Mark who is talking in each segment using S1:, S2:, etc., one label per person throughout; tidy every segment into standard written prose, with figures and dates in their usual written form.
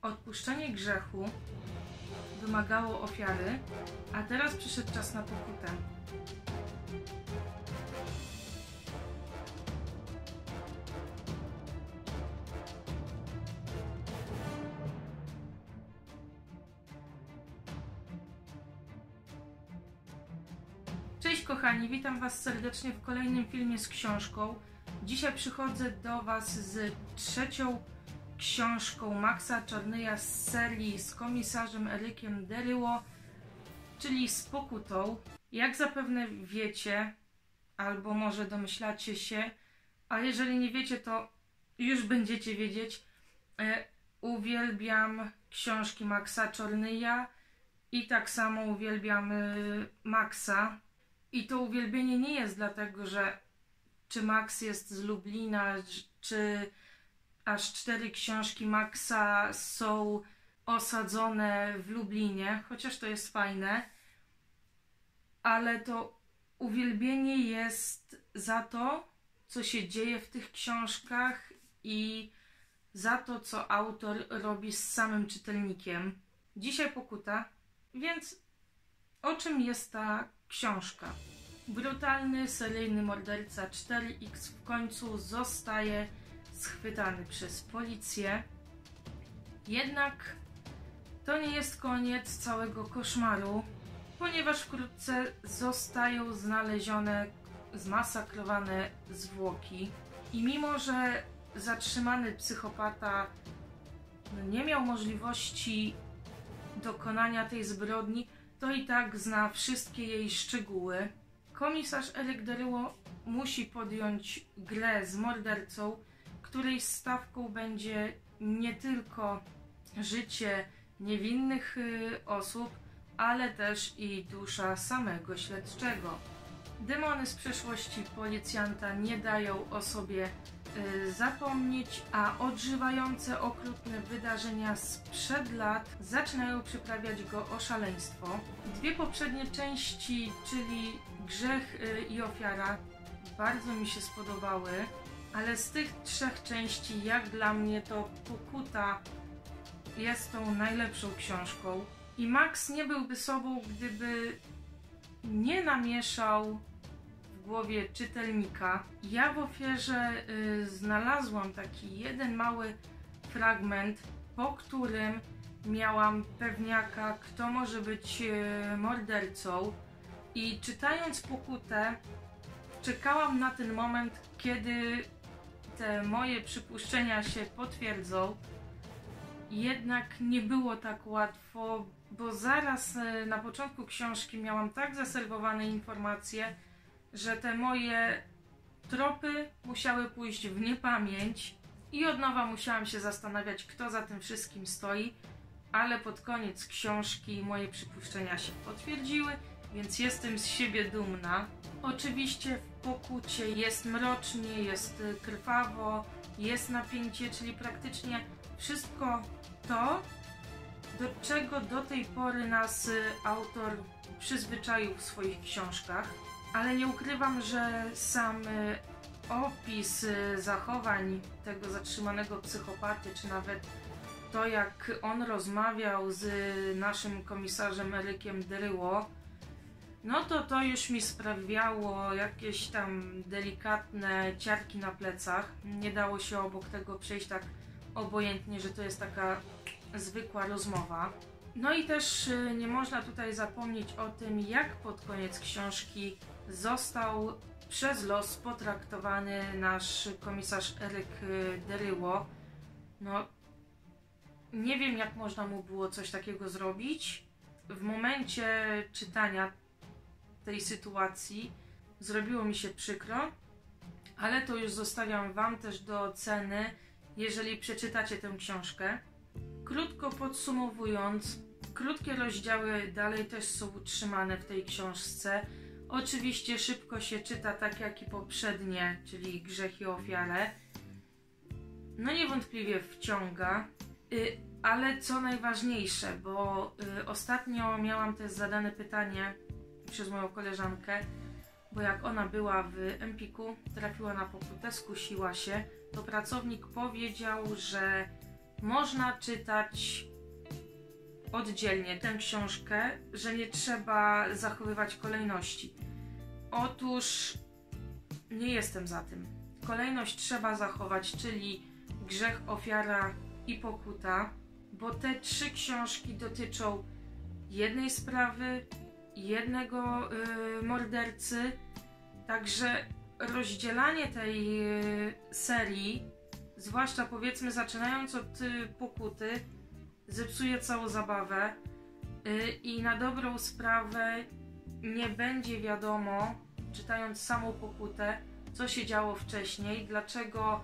S1: Odpuszczenie grzechu wymagało ofiary, a teraz przyszedł czas na pokutę. Cześć kochani, witam Was serdecznie w kolejnym filmie z książką. Dzisiaj przychodzę do Was z trzecią książką Maxa Czarnyja z serii z komisarzem Ericiem Deryło, czyli z pokutą. Jak zapewne wiecie, albo może domyślacie się, a jeżeli nie wiecie, to już będziecie wiedzieć, uwielbiam książki Maxa Czarnyja i tak samo uwielbiam Maxa. I to uwielbienie nie jest dlatego, że czy Max jest z Lublina, czy aż 4 książki Maxa są osadzone w Lublinie, chociaż to jest fajne, ale to uwielbienie jest za to, co się dzieje w tych książkach i za to, co autor robi z samym czytelnikiem. Dzisiaj pokuta, więc o czym jest ta książka? Brutalny, seryjny morderca 4X w końcu zostaje schwytany przez policję. Jednak to nie jest koniec całego koszmaru, ponieważ wkrótce zostają znalezione zmasakrowane zwłoki. I mimo, że zatrzymany psychopata nie miał możliwości dokonania tej zbrodni, to i tak zna wszystkie jej szczegóły. Komisarz Eric Deryło musi podjąć grę z mordercą, której stawką będzie nie tylko życie niewinnych osób, ale też i dusza samego śledczego. Demony z przeszłości policjanta nie dają o sobie zapomnieć, a odżywające okrutne wydarzenia sprzed lat zaczynają przyprawiać go o szaleństwo. 2 poprzednie części, czyli Grzech i Ofiara, bardzo mi się spodobały, ale z tych 3 części, jak dla mnie, to Pokuta jest tą najlepszą książką. I Max nie byłby sobą, gdyby nie namieszał w głowie czytelnika. Ja w Ofierze znalazłam taki jeden mały fragment, po którym miałam pewniaka, kto może być mordercą, i czytając Pokutę czekałam na ten moment, kiedy te moje przypuszczenia się potwierdzą. Jednak nie było tak łatwo, bo zaraz na początku książki miałam tak zaserwowane informacje, że te moje tropy musiały pójść w niepamięć i od nowa musiałam się zastanawiać, kto za tym wszystkim stoi, ale pod koniec książki moje przypuszczenia się potwierdziły, więc jestem z siebie dumna. Oczywiście w Pokucie jest mrocznie, jest krwawo, jest napięcie, czyli praktycznie wszystko to, do czego do tej pory nas autor przyzwyczaił w swoich książkach. Ale nie ukrywam, że sam opis zachowań tego zatrzymanego psychopaty, czy nawet to, jak on rozmawiał z naszym komisarzem Ericiem Deryło, no to już mi sprawiało jakieś tam delikatne ciarki na plecach. Nie dało się obok tego przejść tak obojętnie, że to jest taka zwykła rozmowa. No i też nie można tutaj zapomnieć o tym, jak pod koniec książki został przez los potraktowany nasz komisarz Eric Deryło. No, nie wiem, jak można mu było coś takiego zrobić. W momencie czytania tej sytuacji zrobiło mi się przykro, ale to już zostawiam Wam też do oceny, jeżeli przeczytacie tę książkę. Krótko podsumowując, krótkie rozdziały dalej też są utrzymane w tej książce. Oczywiście szybko się czyta, tak jak i poprzednie, czyli Grzech i Ofiarę. No niewątpliwie wciąga, ale co najważniejsze, bo ostatnio miałam też zadane pytanie przez moją koleżankę, bo jak ona była w Empiku, trafiła na Pokutę, skusiła się, to pracownik powiedział, że można czytać oddzielnie tę książkę, że nie trzeba zachowywać kolejności. Otóż nie jestem za tym. Kolejność trzeba zachować, czyli grzech, ofiara i pokuta, bo te 3 książki dotyczą jednej sprawy, jednego mordercy, także rozdzielanie tej serii, zwłaszcza powiedzmy zaczynając od pokuty, zepsuje całą zabawę i na dobrą sprawę nie będzie wiadomo, czytając samą pokutę, co się działo wcześniej, dlaczego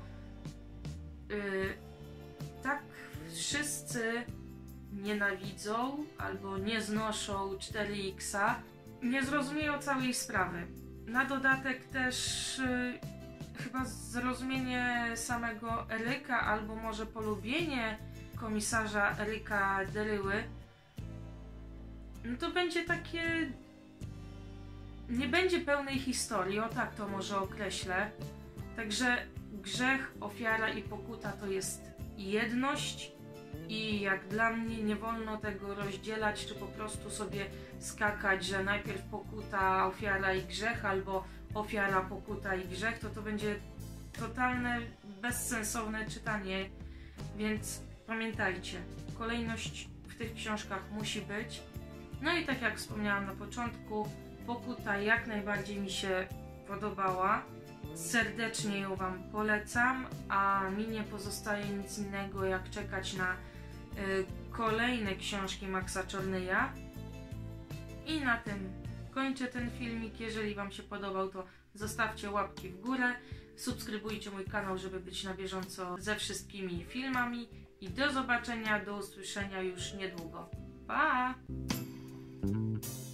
S1: tak wszyscy nienawidzą albo nie znoszą 4X, nie zrozumieją całej sprawy. Na dodatek też chyba zrozumienie samego Eryka, albo może polubienie komisarza Eryka Deryły, no to będzie takie... nie będzie pełnej historii, o tak to może określę. Także grzech, ofiara i pokuta to jest jedność i jak dla mnie nie wolno tego rozdzielać, czy po prostu sobie skakać, że najpierw pokuta, ofiara i grzech, albo ofiara, pokuta i grzech, to będzie totalne, bezsensowne czytanie, więc pamiętajcie, kolejność w tych książkach musi być. No i tak jak wspomniałam na początku, pokuta jak najbardziej mi się podobała. Serdecznie ją Wam polecam, a mi nie pozostaje nic innego jak czekać na kolejne książki Maxa Czornyja. I na tym kończę ten filmik. Jeżeli Wam się podobał, to zostawcie łapki w górę, subskrybujcie mój kanał, żeby być na bieżąco ze wszystkimi filmami i do zobaczenia, do usłyszenia już niedługo. Pa!